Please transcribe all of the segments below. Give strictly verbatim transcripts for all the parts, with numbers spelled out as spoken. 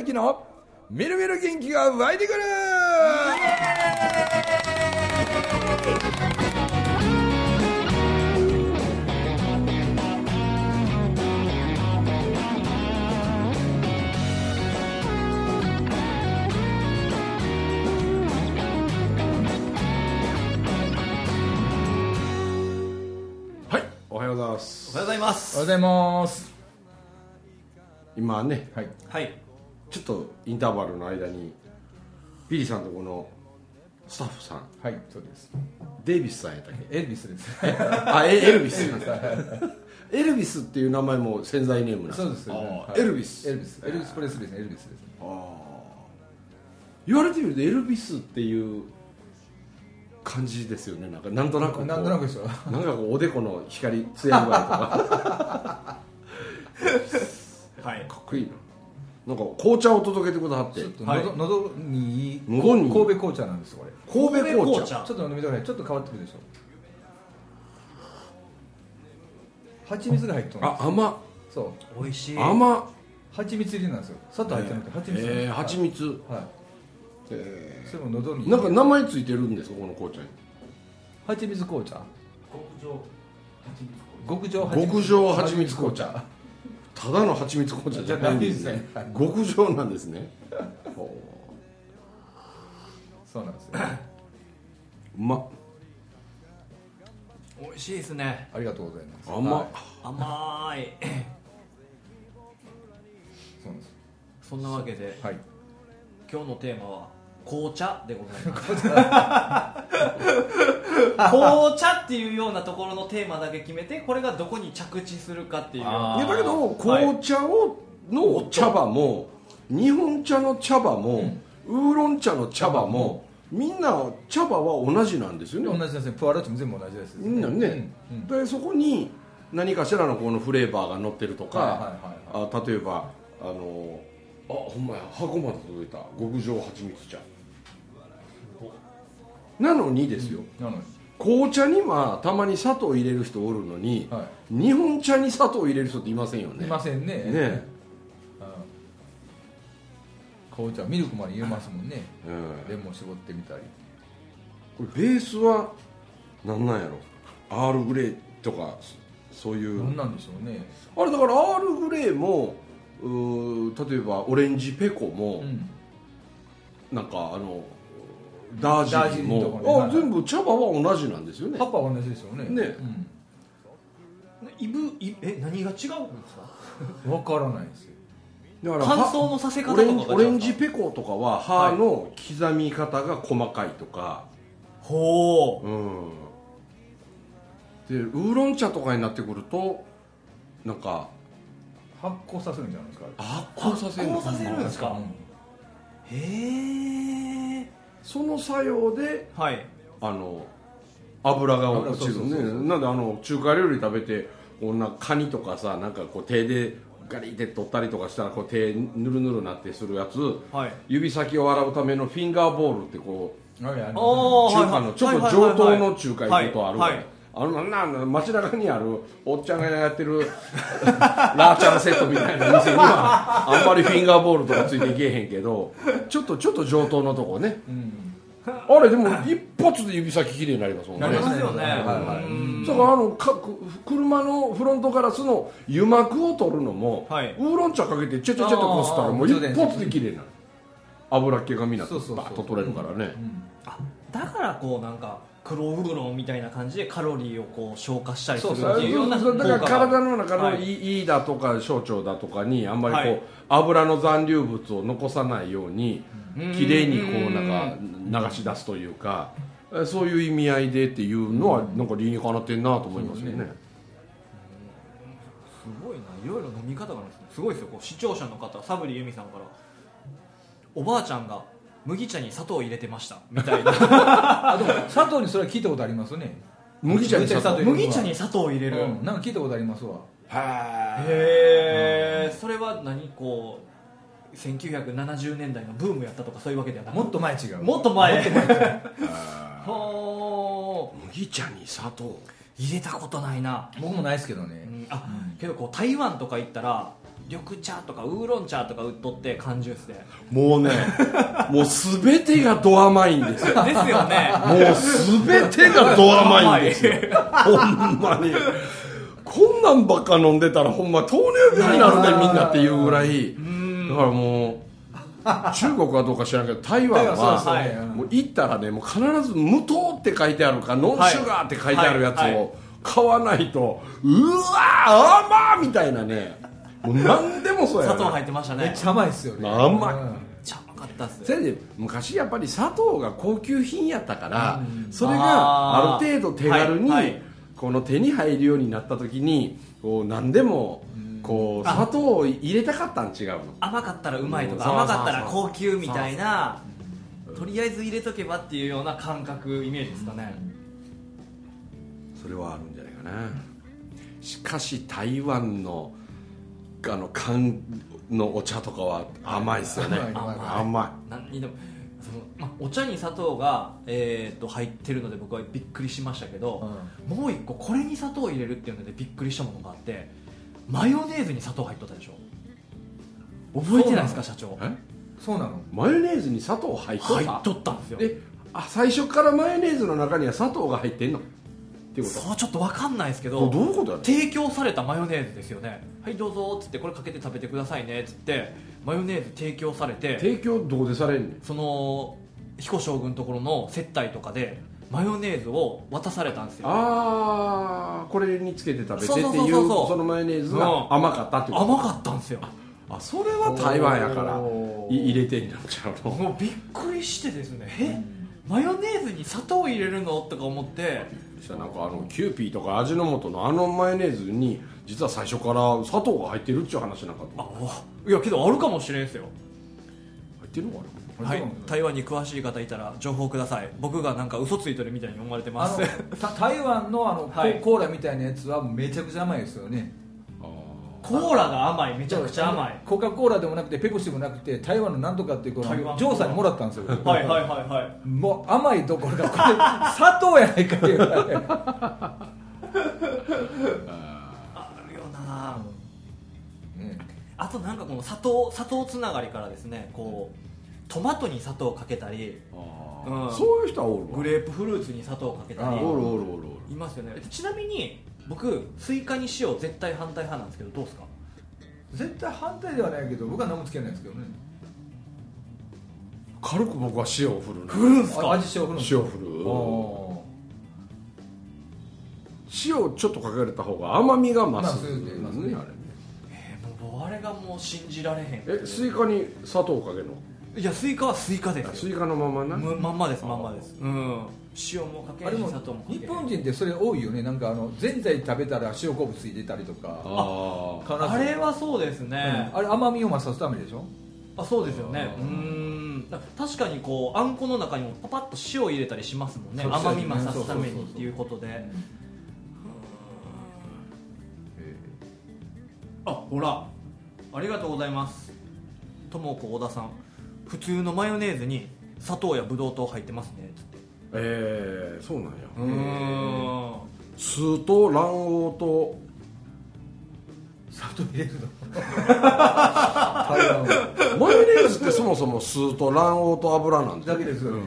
之のみるみる元気が湧いてくる。はい、おはようございます。 おはようございます。 おはようございます。 今ね、 はい、 はい、 ちょっとインターバルの間にビリーさんとこのスタッフさん、 はい、そうです。 デイビスさんやったっけ？ エルビスです。 あ、エエルビス。エルビスっていう名前も潜在ネームなんです。 そうです。 はい、エルビス。 エルビス。エルビスプレスリーですね。エルビスですね。 ああ。言われてみるとエルビスっていう感じですよね。なんかなんとなくこう。 なんとなくでしょ。 なんかこうおでこの光艶具合とか。 はい、 かっこいいな。なんか紅茶を届けてくださって、 ちょっと喉、喉にいい喉に神戸紅茶なんですこれ。 神戸紅茶。 ちょっと飲んでみてください。ちょっと変わってくるでしょ。蜂蜜が入ってるんです。 あ、甘。 そう。 美味しい。 甘。 蜂蜜入りなんですよ。砂糖入ってなくて蜂蜜。 えー、蜂蜜。 はい。 えそれも喉に。 なんか名前ついてるんですかこの紅茶に。 蜂蜜紅茶。 極上蜂蜜。 極上蜂蜜紅茶。ただの蜂蜜紅茶じゃないんですね。極上なんですね。 そうなんですよ。 うまっ。 美味しいですね。 ありがとうございます。 甘っ。 甘い。 そうなんです。 そんなわけで、 はい。 今日のテーマは紅茶でございます。紅茶っていうようなところのテーマだけ決めて、これがどこに着地するかっていう。いやだけど紅茶をの茶葉も日本茶の茶葉も、うん、ウーロン茶の茶葉も、うん、みんな茶葉は同じなんですよね。 同じですね。プアラチも全部同じです、ね。 みんなね、うんうん、でそこに何かしらのこのフレーバーが乗ってるとか、はいはいはいはい、あ例えばあのあほんまや箱まで届いた極上蜂蜜茶なのにですよ、 うん、なのに紅茶にはたまに砂糖入れる人おるのに、はい、日本茶に砂糖入れる人っていませんよね。 いませんね。 ね紅茶ミルクまで入れますもんね、うん、レモン絞ってみたり。 これベースは何なんやろ。アールグレーとかそういう何なんでしょうね。 あれだからアールグレーもう例えばオレンジペコも、うん、なんかあのダージリンも、ね、あ全部茶葉は同じなんですよね。 葉っぱは同じですよね。 ね、 うん、イブイえ何が違うんですか。 わからないですよ。 だから乾燥のさせ方とかがオレンジペコとかは葉の刻み方が細かいとか、 ほう、 うん、でウーロン茶とかになってくるとなんか発酵させるんじゃないですか。 発酵させる発酵させるんですか、うん、へえ。 その作用で、 はい、 あの油が落ちるね。なんであの中華料理食べてこんなカニとかさなんかこう手でガリって取ったりとかしたらこう手ぬるぬるなってするやつ、はい、指先を洗うためのフィンガーボールってこう、はい、中華のちょっと上等の中華行くとあるから、はいはいはい、あのなんなん街中にあるおっちゃんがやってるラーチャンセットみたいな店にはあんまりフィンガーボールとかついていけへんけどちょっとちょっと上等のとこね、うん、あれでも一発で指先きれいになりますもんね。 なりますよね。はいはい、だからあのか車のフロントガラスの油膜を取るのも、はい、ウーロン茶かけてチェチェチェとこすったらもう一発できれいになる。油っ気がみんなバーッと取れるからね。うんうん、 あだからこうなんか黒ウーロンみたいな感じでカロリーをこう消化したりするっていうような効果が。 だから体の中の胃だとか小腸だとかにあんまりこう、はい、油の残留物を残さないようにきれいにこうなんか流し出すというかそういう意味合いでっていうのはなんか理にかなってんなと思いますよね。 すごいないろいろ飲み方があるんですね。すごいですよ。こう視聴者の方サブリユミさんからおばあちゃんが麦茶に砂糖を入れてましたみたいなあでも砂糖にそれは聞いたことありますね。 麦茶に砂糖麦茶に砂糖を入れる、 うん、なんか聞いたことありますわ。 へえ。それは何こうせんきゅうひゃくななじゅうねんだいのブームやったとかそういうわけではなくもっと前違う。 もっと前もっと前ほ麦茶に砂糖入れたことないな。 僕もないですけどね、 うん、あ、うん、けどこう台湾とか行ったら緑茶とかウーロン茶とか売っとって缶ジュースでもうねもう全てがド甘いんですよですよねもう全てがド甘いんですよほんまにこんなんばっか飲んでたらほんま糖尿病になるねみんなっていうぐらいだからもう中国はどうか知らんけど台湾はもう行ったらねもう必ず無糖って書いてあるかノンシュガーって書いてあるやつを買わないとうわー甘ーみたいなねもう何でもそうや砂糖入ってましたねめっちゃ甘いですよね甘い、 めっちゃ甘かったっすそれで昔やっぱり砂糖が高級品やったから、うん、それがある程度手軽に、はいはい、この手に入るようになった時にこう何でもこう砂糖を入れたかったん違うの甘かったらうまいとか、うん、甘かったら高級みたいなとりあえず入れとけばっていうような感覚イメージですかね、 それはあるんじゃないかな。しかし台湾のあの缶のお茶とかは甘いですよね。甘い甘い何にでもその、まあ、お茶に砂糖が、えー、と入ってるので僕はびっくりしましたけど、うん、もう一個これに砂糖を入れるっていうのでびっくりしたものがあって、マヨネーズに砂糖入っとったでしょ。覚えてないですか社長。 えそうなの？ マヨネーズに砂糖入っとった？ 入っとったんですよ。 えあ最初からマヨネーズの中には砂糖が入ってんのってこと？ そうちょっと分かんないですけど、 どういうことだ？ 提供されたマヨネーズですよね。はいどうぞっつってこれかけて食べてくださいねっつってマヨネーズ提供されて、 提供どうでされんねん？ その彦将軍のところの接待とかでマヨネーズを渡されたんですよ。 ああこれにつけて食べてっていう、そのマヨネーズが甘かったってこと？ 甘かったんですよ。 あそれは台湾やから入れてんじゃんちゃうの？ もうびっくりしてですね、えマヨネーズに砂糖入れるのとか思って、 なんかあのキューピーとか味の素のあのマヨネーズに実は最初から砂糖が入ってるっていう話なんかった。 あいやけどあるかもしれんすよ。 入ってるのかな？ はい、台湾に詳しい方いたら情報ください。僕がなんか嘘ついてるみたいに思われてます。 台湾のあの、はい、コーラみたいなやつはめちゃくちゃ甘いですよね。 コーラが甘い、めちゃくちゃ甘い。 コカ・コーラでもなくてペプシもなくて台湾のなんとかっていうこのジョーさんにもらったんですよ。 はいはいはいはい。 もう甘いどころかこれ砂糖やないかっていうぐらいあるよな、うん、あとなんかこの砂糖砂糖つながりからですね、こうトマトに砂糖をかけたり、 うん、そういう人はおるわ。 グレープフルーツに砂糖をかけたりおるおるおるいますよね。ちなみに僕スイカに塩絶対反対派なんですけどどうですか？ 絶対反対ではないけど僕は何もつけないですけどね。 軽く僕は塩を振る。 振るんすか？ 味塩振るんですか？塩振る。塩ちょっとかけられた方が甘みが増すんですね、あれね。 えー、もうあれがもう信じられへん。 えスイカに砂糖をかけるの？ いやスイカはスイカですよ。 スイカのままな。 まんまですまんまです。うん。塩もかけるし砂糖もかける。 日本人ってそれ多いよね。なんかあのぜんざい食べたら塩昆布ついてたりとか。 ああ。あれはそうですね、 うん。あれ甘みを増すためでしょ。 あそうですよね。うん。確かにこうあんこの中にもパパッと塩を入れたりしますもんね。甘み増すためにっていうことで。あほらありがとうございます。ともこ小田さん。普通のマヨネーズに砂糖やブドウ糖入ってますねつって。 えー、そうなんや。 うーん酢と卵黄と砂糖入れるのマヨネーズってそもそも酢と卵黄と油なんだけですよね、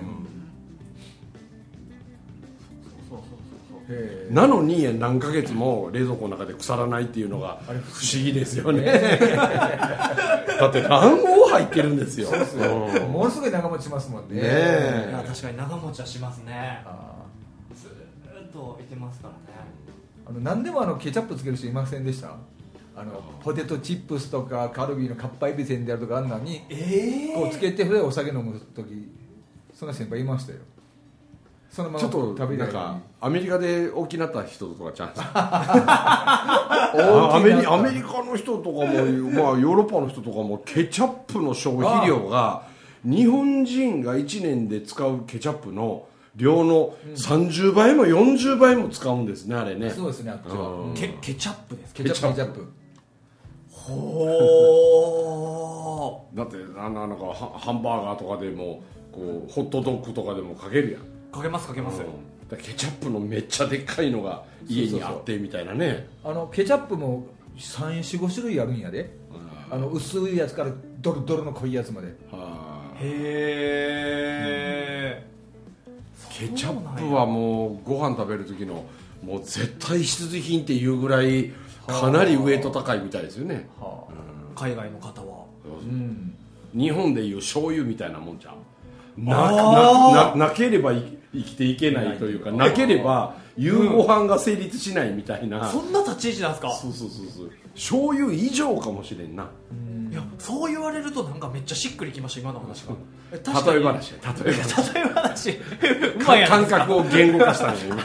うん、なのに何ヶ月も冷蔵庫の中で腐らないっていうのが不思議ですよねだって卵黄入ってるんですよ。そうですよ、 うん、ものすごい長持ちしますもんね。 ねえ、 いや確かに長持ちはしますね。あずーっといてますからね。 あの何でもあのケチャップつける人いませんでした？あのポテトチップスとかカルビーのかっぱえびせんであるとかあんなに、えー、こうつけてそれでお酒飲む時そんな先輩いましたよ。そのままちょっと食べなんかアメリカで大きなった人とかちゃんとアメリアメリカの人とかも、まあ、ヨーロッパの人とかもケチャップの消費量が日本人がいちねんで使うケチャップの量のさんじゅうばいもよんじゅうばいも使うんですね、あれね。 そうですね、あっちは、 うん、ケ, ケチャップですケチャップケチャップほーだってあのなんかハンバーガーとかでもこうホットドッグとかでもかけるやん。 かけますかけます、うん、 だケチャップのめっちゃでっかいのが家にあってみたいなね。 あのケチャップもさん、よん、ご種類あるんやで。 あの薄いやつからドロドロの濃いやつまで。 はへえ、 ケチャップはもうご飯食べる時のもう絶対必需品っていうぐらいかなりウエイト高いみたいですよね、 はあ、うん、海外の方は、 うん、日本でいう醤油みたいなもんじゃん。ななななければ生きていけないというか、なければ夕ご飯が成立しないみたいな、 うん、そんな立ち位置なんですか。 そうそうそうそう、醤油以上かもしれんな。 いや、そう言われるとなんかめっちゃしっくりきました、今の話が。 例え話、例え話、例え話うまいや感覚を言語化したんですよ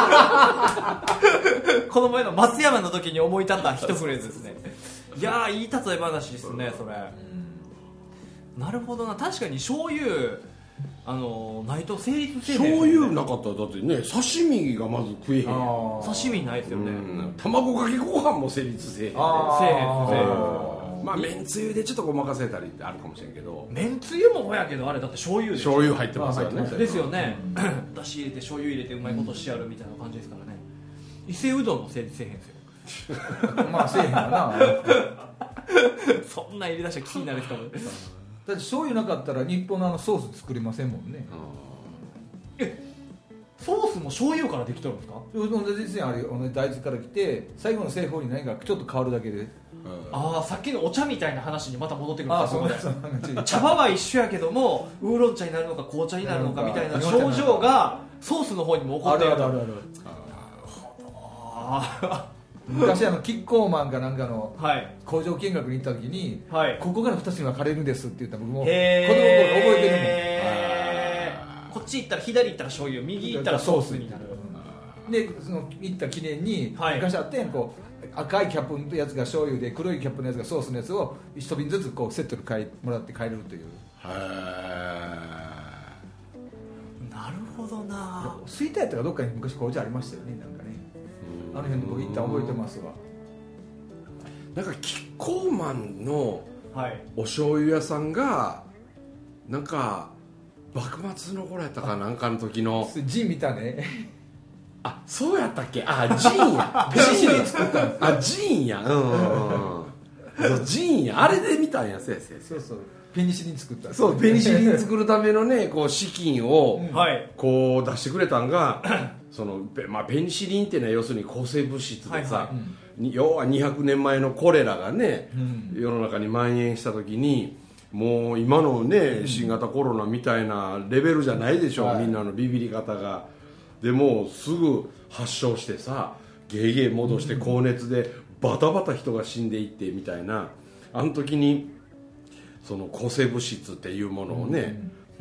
この前の松山の時に思い立った一フレーズですね。いやー、いい例え話ですね、それ。なるほどな。確かに醤油あのないと成立せえへん、ね、 醤油なかったらだってね、刺身がまず食えへん。 刺身ないですよね、うん、 卵かけご飯も成立せえへん、ね、 せえへん、せえへん。 まあめんつゆでちょっとごまかせたりってあるかもしれんけど、 めんつゆもほやけど、あれだって醤油で醤油入ってますよね。 ですよね、うん、だし入れて醤油入れてうまいことしてやるみたいな感じですからね。伊勢うどんも成立せえへんですよまあせえへんわなそんな入れ出したら気になる人もだって醤油なかったら日本のあのソース作れませんもんね。 え、ソースも醤油からできとるんですか。 同じですね、あれ同じ大豆から来て最後の製法に何かちょっと変わるだけで、うん、 ああ、さっきのお茶みたいな話にまた戻ってくるんですか。 あ、そうだ、 茶葉は一緒やけどもウーロン茶になるのか紅茶になるのかみたいな症状がソースの方にも起こっていると。 あるあるあるある。昔あのキッコーマンかなんかの工場見学に行った時に、はい、ここからふたつに分かれるんですって言ったら僕も子供の頃覚えてるもん。 こっち行ったら左行ったら醤油、右行ったらソースになる。 でその行った記念に、はい、昔あってこう赤いキャップのやつが醤油で黒いキャップのやつがソースのやつを一瓶ずつこうセットで買いもらって帰れるという。へー、 なるほどな。 吹田やったらどっかに昔工場ありましたよね、なんかね。あの辺で僕行った覚えてますわ。 なんかキッコーマンのお醤油屋さんがなんか幕末の頃やったかなんかの時のジン見たね。 あ、そうやったっけ。あ、ジンやペニシリン作ったんです。 あ、ジンや、うんうんうん、ジンや、あれで見たんや。そうそうそう、ペニシリン作ったんです。 そう、ペニシリン作るためのねこう資金をこう出してくれたんがその、まあ、ペニシリンっていうのは要するに抗生物質でさ、はいはい、要はにひゃくねんまえのコレラがね、うん、世の中に蔓延した時にもう今のね、うん、新型コロナみたいなレベルじゃないでしょ、はい、みんなのビビり方が。でもすぐ発症してさ、ゲーゲー戻して高熱でバタバタ人が死んでいってみたいな、あの時にその抗生物質っていうものをね、うん、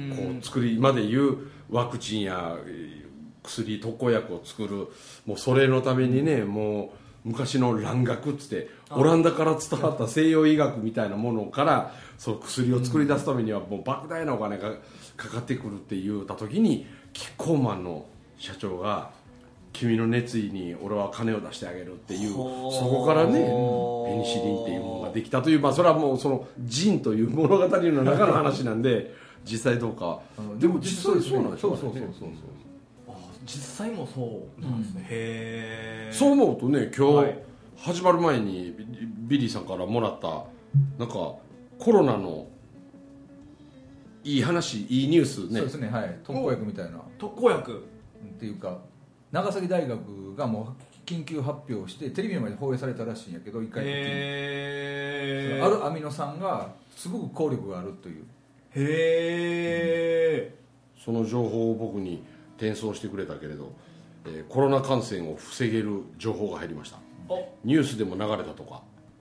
こう作り今でいうワクチンや薬特効薬を作る、もうそれのためにね、もう昔の蘭学っつってオランダから伝わった西洋医学みたいなものからその薬を作り出すためにはもう莫大なお金がかかってくるって言った時に、キッコーマンの社長が君の熱意に俺は金を出してあげるっていう、そこからねペニシリンっていうものができたという、まあそれはもうそのジンという物語の中の話なんで実際どうか、でも実際そうなんでしょうね。そうそうそうそう、 実際もそうなんですね、うん、へー。そう思うとね、今日始まる前にビリーさんからもらったなんかコロナのいい話、いいニュースね。 そうですね、はい、特効薬みたいな。 特効薬っていうか、長崎大学がもう緊急発表してテレビの前で放映されたらしいんやけど、一回へー、あるアミノ酸がすごく効力があるという。 へー、 うん、その情報を僕に転送してくれたけれど、えー、コロナ感染を防げる情報が入りました。ニュースでも流れたとか、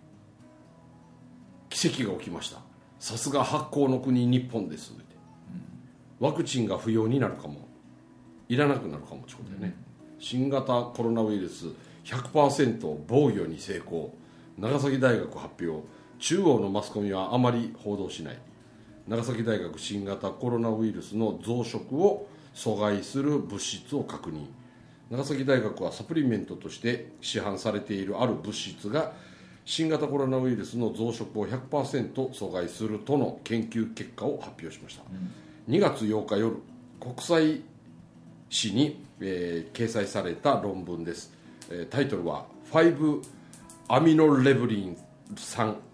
奇跡が起きました、さすが発酵の国日本ですって、うん、ワクチンが不要になるかも、いらなくなるかもってことでね、うん、新型コロナウイルス ひゃくパーセント 防御に成功、長崎大学発表、中央のマスコミはあまり報道しない、長崎大学新型コロナウイルスの増殖を阻害する物質を確認、長崎大学はサプリメントとして市販されているある物質が新型コロナウイルスの増殖を ひゃくパーセント 阻害するとの研究結果を発表しました、うん、にがつようか夜、国際誌に、えー、掲載された論文です、えー、タイトルはファイブアミノレブリン酸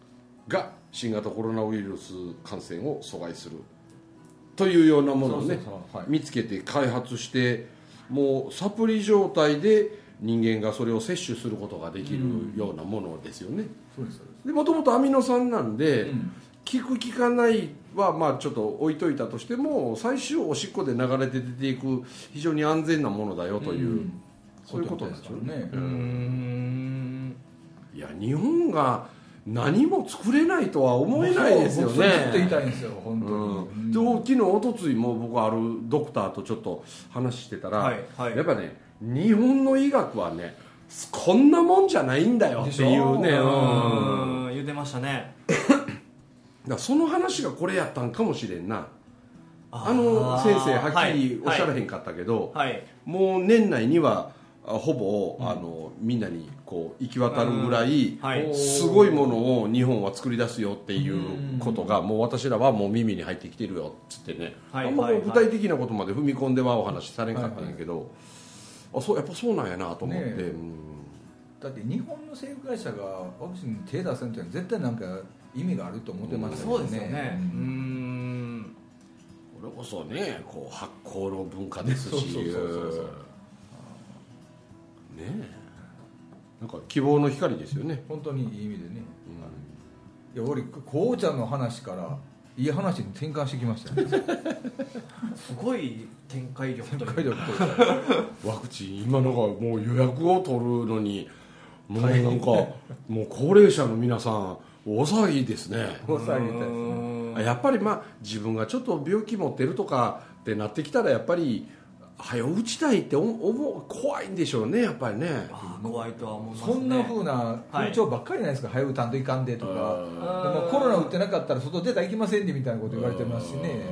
が新型コロナウイルス感染を阻害するというようなものをね見つけて開発して、もうサプリ状態で人間がそれを摂取することができるようなものですよね。もともとアミノ酸なんで、うん、効く効かないはまあちょっと置いといたとしても、最終おしっこで流れて出ていく非常に安全なものだよという、うん、そういうことですよね。うーん、いや日本が何も作れないとは思えないですよね。 ずっと言いたいんですよ本当に、 うん、昨日おとついも僕あるドクターとちょっと話してたら、はいはい、やっぱね日本の医学はねこんなもんじゃないんだよっていうね、 うん、言ってましたねだからその話がこれやったんかもしれんな。あの先生はっきりおっしゃらへんかったけど、はいはい、もう年内にはほぼ、うん、あのみんなにこう行き渡るぐらい、はい、すごいものを日本は作り出すよっていうことが、もう私らはもう耳に入ってきてるよっつってね、はい、あんまり具体的なことまで踏み込んではお話しされんかったんやけど、はいはい、あそうやっぱそうなんやなと思って、ね、うん、 だって日本の政府会社がワクチンに手出せるって絶対なんか意味があると思ってますよね。 そうですよね、うん、うん、 これこそねこう発酵の文化ですし、そうそうそうそうねえ、なんか希望の光ですよね。 本当にいい意味でね、うん、いや俺こうちゃんの話からいい話に転換してきましたよねすごい展開力という展開力というワクチン今のがもう予約を取るのにもうなんかもう高齢者の皆さん大騒ぎですね。 大騒ぎですね。 やっぱりまあ自分がちょっと病気持ってるとかってなってきたらやっぱり早打ちたいって思う怖いんでしょうねやっぱりね。 あ怖いとは思いますね。 そんな風な風潮ばっかりないですか、はい、早打たんといかんでとか、でもコロナ打ってなかったら外出たら行きませんでみたいなこと言われてますしね。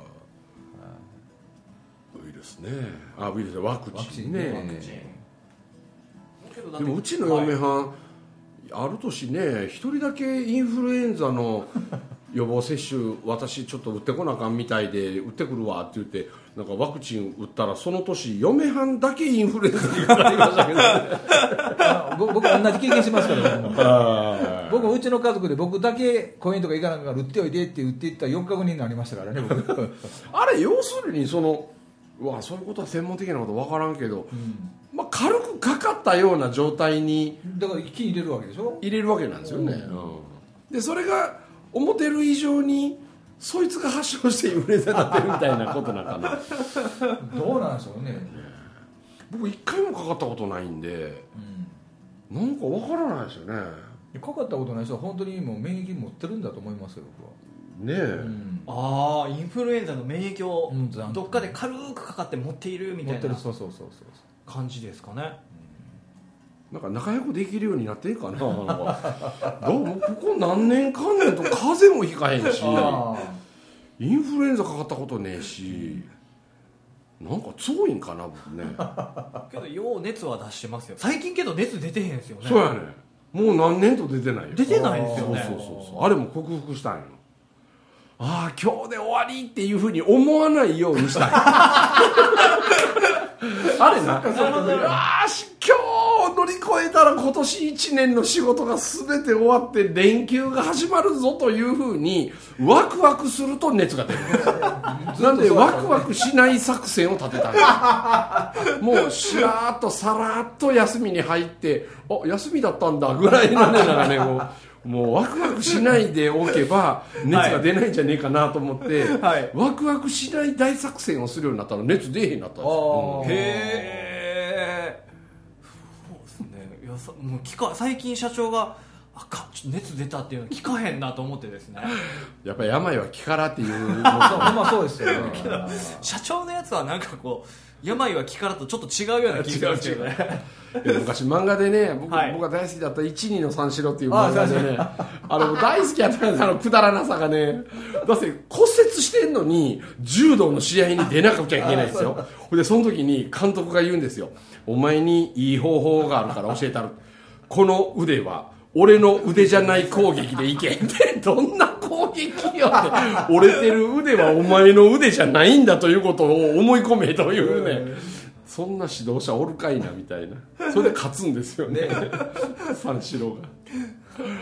ウイルスね、あウイルスワクチンね。ワクチンでもうちの嫁はん、はい、ある年ね一人だけインフルエンザの予防接種私ちょっと打ってこなあかんみたいで打ってくるわって言ってなんかワクチン打ったらその年嫁はんだけインフルエンザにかかりましたけど、ね、 僕同じ経験しますから僕も僕もうちの家族で僕だけ公園とか行かなんか打っておいでって打っていったらよっかごになりましたからね僕あれ要するにそのうわそういうことは専門的なこと分からんけど、うん、まあ、軽くかかったような状態にだから気に入れるわけでしょ。 入れるわけなんですよね、うんうん、でそれが思ってる以上にそいつが発症してインフルエンザになってるみたいなことなんかなどうなんでしょうね。 僕一回もかかったことないんで、うん、なんか分からないですよね。 かかったことない人は本当にもう免疫持ってるんだと思いますよ僕はねえ、うん、 ああインフルエンザの免疫をどっかで軽くかかって持っているみたいな感じですかね。 なんか仲良くできるようになってんかなどうもここ何年かんねんと風邪もひかへんしインフルエンザかかったことねえしなんか強いんかな僕ねけどよう熱は出してますよ最近。けど熱出てへんですよね。 そうやねもう何年と出てないよ。 出てないですよね。 そうそうそうそうあれも克服したんよ。ああ今日で終わりっていうふうに思わないようにしたいあれなよし今日乗り越えたら今年いちねんの仕事が全て終わって連休が始まるぞというふうにワクワクすると熱が出るなんでワクワクしない作戦を立てたんですもうしらーっとさらっと休みに入ってあ休みだったんだぐらいのねなんかねもうもうワクワクしないでおけば熱が出ないんじゃねえかなと思って、はい、ワクワクしない大作戦をするようになったら熱出えへんになったんですよ。 へえそうですね。いやさもう聞か最近社長があかちょっと熱出たっていうの聞かへんなと思ってですねやっぱり病は気からっていうまあそうですよね社長のやつはなんかこう病は気からとちょっと違うような気がするけどね昔漫画でね 僕,、はい、僕が大好きだったいちにの三四郎っていう漫画でね あ, あの大好きやったんですあのくだらなさがねだって骨折してんのに柔道の試合に出なくちゃいけないんですよでその時に監督が言うんですよお前にいい方法があるから教えたるこの腕は俺の腕じゃない攻撃でいけってどんな攻撃よって折れてる腕はお前の腕じゃないんだということを思い込めというねそんな指導者おるかいなみたいなそれで勝つんですよね三四郎が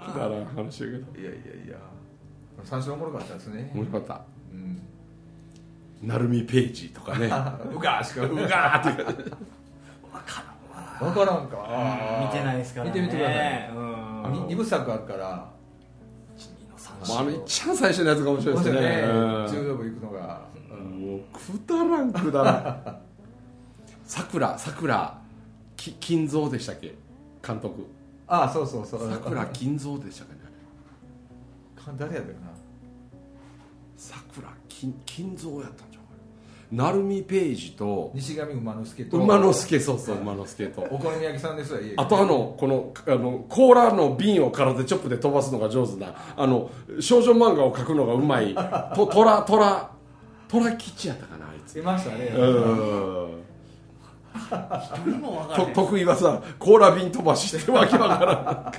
くだらん話だけど。いやいやいや三四郎おもろかったですね。 面白かった。 うん。 ナルミページとかね。うがーしかうがーって。わからんわ。わからんか。 見てないですからね。 見てみてください。 うん。 二部作あるから。 あの一番最初のやつが面白いですね。 柔道部行くのが。 もうくだらんくだらん。さくらさくら金蔵でしたっけ監督。 ああそうそうそう。 さくら金蔵でしたっけね。 誰やったかな。 さくら金金蔵やったんじゃん。鳴海ページと西上馬之助と馬之助、そうそう馬之助とお好み焼きさんですわ。 あとあのこのあのコーラの瓶を空手チョップで飛ばすのが上手なあの少女漫画を描くのがうまいとトラトラトラ吉やったかなあいついましたね。 うん一人も分からない。 得意はさコーラ瓶飛ばししてわけわからん。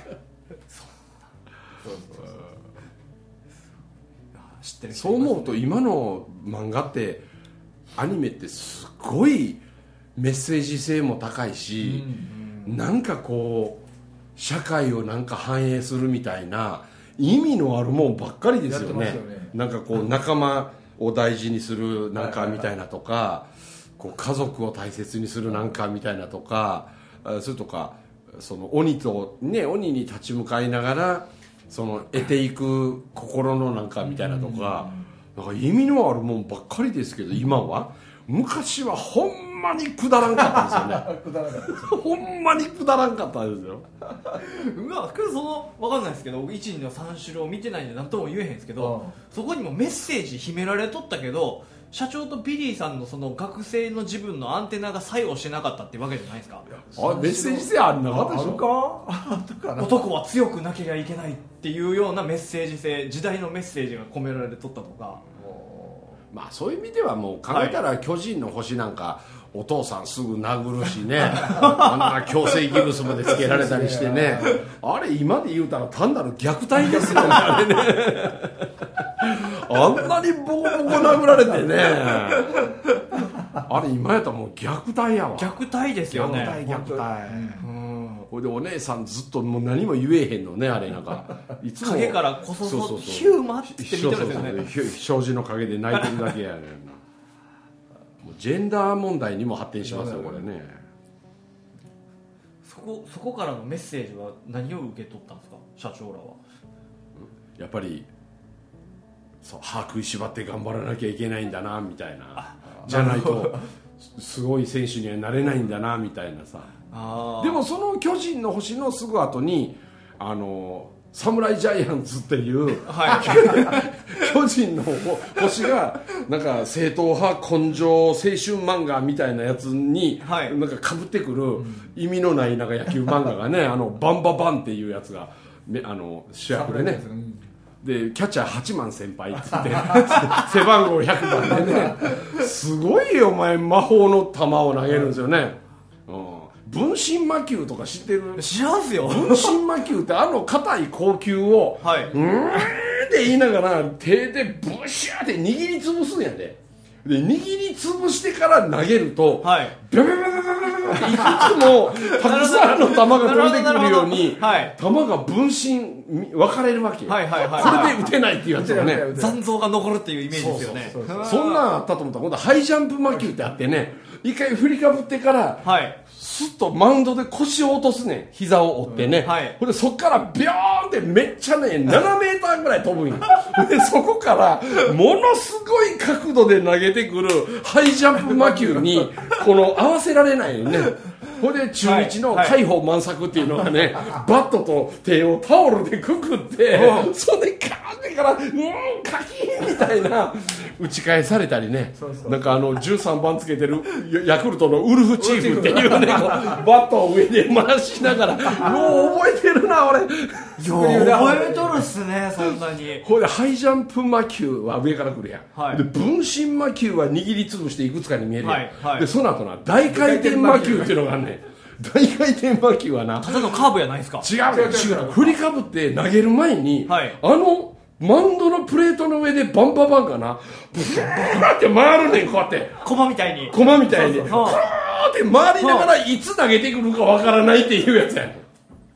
そう思うと今の漫画ってアニメってすごいメッセージ性も高いし、うんうん、なんかこう社会をなんか反映するみたいな意味のあるもんばっかりですよ ね, よねなんかこう仲間を大事にするなんかみたいなとか、こう家族を大切にするなんかみたいなとか、それとかその鬼とね鬼に立ち向かいながらその得ていく心のなんかみたいなとか、なんか意味のあるもんばっかりですけど、今は昔はほんまにくだらんかったんですよね。くだらんかったほんまにくだらんかったんですよ。 うわその分かんないですけど、一二の三四郎見てないんで何とも言えへんですけど、そこにもメッセージ秘められとったけど、社長とビリーさんのその学生の自分のアンテナが作用してなかったってわけじゃないですか。 あメッセージ性あんなかったでしょ。 あるか男は強くなければいけないっていうようなメッセージ性、時代のメッセージが込められとったとか。 まあそういう意味ではもう考えたら巨人の星なんかお父さんすぐ殴るしねあんな強制ギブスまでつけられたりしてねあれ今で言うたら単なる虐待ですよねあれねあんなにボコボコ殴られてねあれ今やったらもう虐待やわ。 虐待ですよね。 虐待虐待、うんこれでお姉さんずっともう何も言えへんのねあれなんかいつも影からこそそヒューマって見てるんですよね。 障子の陰で泣いてるだけやねもうジェンダー問題にも発展しますよこれね。 そこそこからのメッセージは何を受け取ったんですか社長らは。 やっぱりそう歯食いしばって頑張らなきゃいけないんだなみたいな、じゃないとすごい選手にはなれないんだなみたいなさ。あでもその巨人の星のすぐ後にあのサムライジャイアンツっていう、はい、巨人の星がなんか正統派根性青春漫画みたいなやつに、はい、なんか被ってくる意味のないなんか野球漫画がねあのバンババンっていうやつがあの主役でね。でキャッチャーはちまん先輩って言って背番号ひゃくばんでねすごいよお前魔法の球を投げるんですよね、うん、分身魔球とか知ってる？ 知らんすよ。 分身魔球ってあの硬い硬球を、はい、うーんって言いながら手でブシューって握りつぶすんやで。で握りつぶしてから投げると、はい、ビャビャビャビャビャっていつもたくさんの球が飛んでくるように、はい、球が分身分かれるわけよ、はいはいはい、それで打てないっていうやつがね残像が残るっていうイメージですよね。 そうそうそうそうそんなんあったと思ったら今度はハイジャンプ魔球ってあってね一回振りかぶってから、はい、スッとマウンドで腰を落とすねん膝を折ってね、うんはい、でそっからビョーンってめっちゃねななメーターぐらい飛ぶんよでそこからものすごい角度で投げてくるハイジャンプ魔球にこの合わせられないよね。ほいで中日の大砲万作っていうのがね、はいはい、バットと手をタオルでくくってそれでガーってからうんカキーンみたいな打ち返されたりね。そうそうなんかあのじゅうさんばんつけてるヤクルトのウルフチーフっていうねバットを上で回しながらもう覚えてるな俺。 よう覚えとるっすねそんなに。 これでハイジャンプ魔球は上から来るやん、はい、で分身魔球は握りつぶしていくつかに見えるやん、はいはい、でその後な大回転魔球っていうのがあんねん大回転魔球はなただのカーブやないですか。 違う違う違う振りかぶって投げる前に、はい、あのマウンドのプレートの上でバンババンかなブーって回るねんこうやって駒みたいに駒みたいにクーって回りながらいつ投げてくるかわからないっていうやつやねん。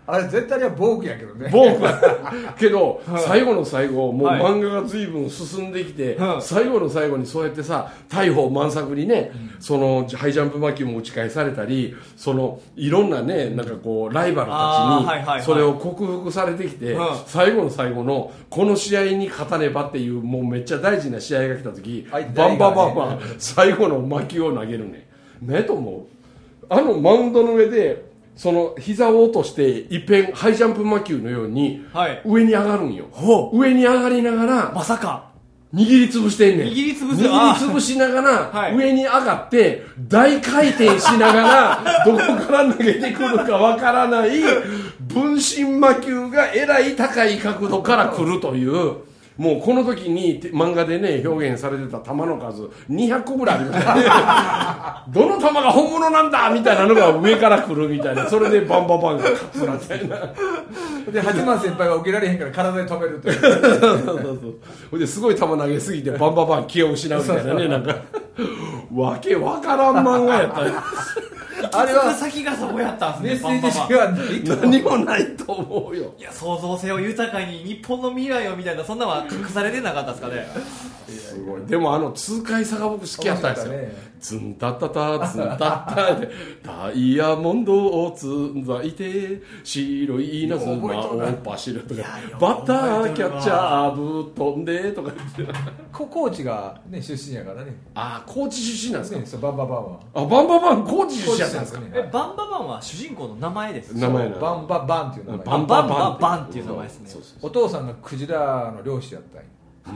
あれ絶対にはボークやけどねボークけど、はい、最後の最後もう漫画が随分進んできて、はい、最後の最後にそうやってさ大砲満作にね、うん、そのハイジャンプ魔球も打ち返されたりそのいろんなねなんかこうライバルたちにそれを克服されてきて、はいはいはい、最後の最後のこの試合に勝たねばっていうもうめっちゃ大事な試合が来た時、はい、バンバンバンバン最後の魔球を投げるね。ねと思うあのマウンドの上でその膝を落としていっぺんハイジャンプ魔球のように上に上がるんよ、はい、上に上がりながらまさか握りつぶしてんねん握りつぶす握りつぶしながら上に上がって大回転しながらどこから投げてくるかわからない分身魔球がえらい高い角度から来るというもうこの時に漫画でね表現されてた球の数にひゃっこぐらいありましたねどの球が本物なんだみたいなのが上から来るみたいなそれでバンバンバンが勝つみたいなで八幡先輩が受けられへんから体で止めるというそうそうそうですごい球投げすぎてバンバンバン気を失うみたいなねなんかわけわからん漫画やったねあれは先がそこやったんですね。 メッセージがないと何もないと思うよ。 いや創造性を豊かに日本の未来をみたいなそんなのは隠されてなかったですかね。 すごい。でもあの痛快さが僕好きやったんですよ。ツンタッタタツンタッタでダイヤモンドをつんざいて白い稲妻を走るとかバッターキャッチャーぶっ飛んでとか言って高知がね出身やからね。 あ高知出身なんですか。 そうバンババンは。 あバンババン高知出身やったんですか。 えバンババンは主人公の名前です。 名前なバンババンっていう名前。 バンバババンっていう名前ですね。 お父さんがクジラの漁師やったんや。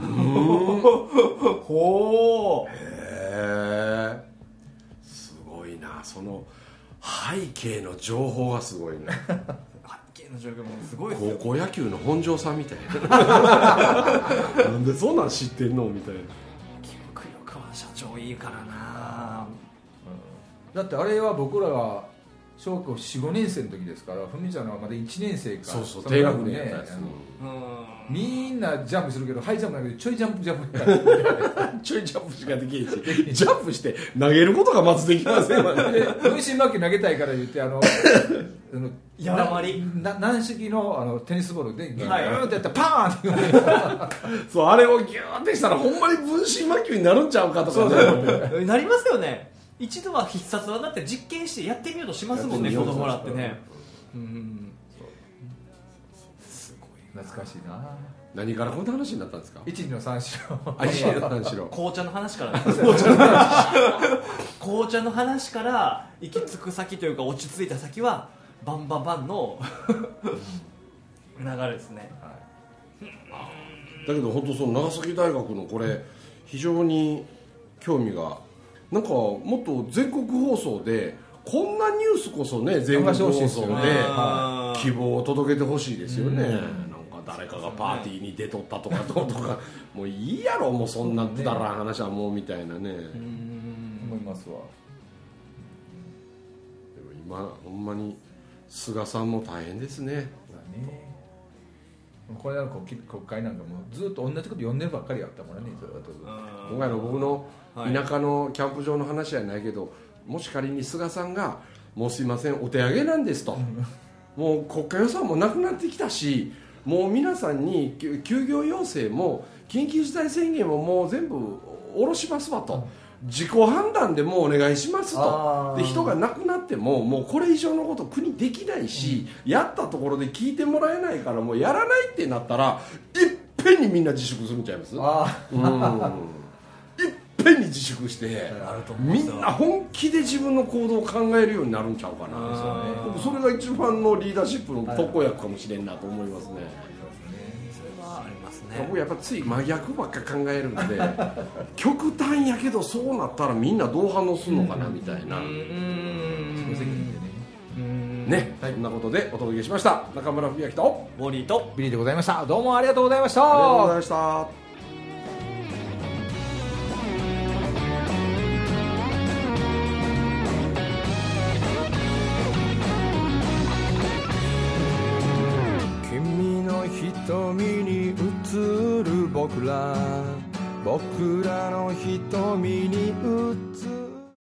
ほー。 へえ。すごいなその背景の情報がすごいな。 背景の情報もすごいですよ。 高校野球の本庄さんみたいな。なんでそんなん知ってんのみたいな。 記憶力は社長いいからな。 だってあれは僕らが小学校 よん,ご 年生の時ですからふみちゃんのはまだいちねん生かそうそう低学年やったやつ、ね、 みんなジャンプするけどハイジャンプだけどちょいジャンプジャンプちょいジャンプしかできへんしジャンプして投げることがまずできませんわね。 分身魔球投げたいから言ってあの山割り軟式 の, あのテニスボールでギューってやったらパーンってそうあれをギューってしたらほんまに分身魔球になるんちゃうかとか、 ね、なりますよね。一度は必殺はだって実験してやってみようとしますもんね子供らってね。うんすごい懐かしいな。 何からこんな話になったんですか。 一二の三四郎。 あ一二の三四郎。 紅茶の話から紅茶の話紅茶の話から行き着く先というか落ち着いた先はバンバンバンの流れですね、はい、 だけど本当その長崎大学のこれ非常に興味がなんかもっと全国放送でこんなニュースこそね全国放送で希望を届けてほしいですよね。なんか誰かがパーティーに出とったとかどうとかもういいやろもうそんなくだらん話はもうみたいなね思いますわ。 でも今ほんまに菅さんも大変ですね。 これなんか国会なんかもずっと同じこと読んでるばっかりやったもんね。 今回の僕の田舎のキャンプ場の話じゃないけど、もし仮に菅さんがもうすいませんお手上げなんですともう国家予算もなくなってきたしもう皆さんに休業要請も緊急事態宣言ももう全部下ろしますわと、自己判断でもうお願いしますと。で人が亡くなってももうこれ以上のこと国できないし、うん、やったところで聞いてもらえないからもうやらないってなったらいっぺんにみんな自粛するんちゃいます。あうんいっぺんに自粛してみんな本気で自分の行動を考えるようになるんちゃうかな。僕それが一番のリーダーシップの特効薬かもしれんなと思いますね。僕やっぱつい真逆ばっか考えるんで極端やけどそうなったらみんなどう反応するのかなみたいなね、はい、そんなことでお届けしました。中村文明とボニーとビリーでございました。どうもありがとうございました。 ありがとうございました。 瞳に映る僕ら僕らの瞳に映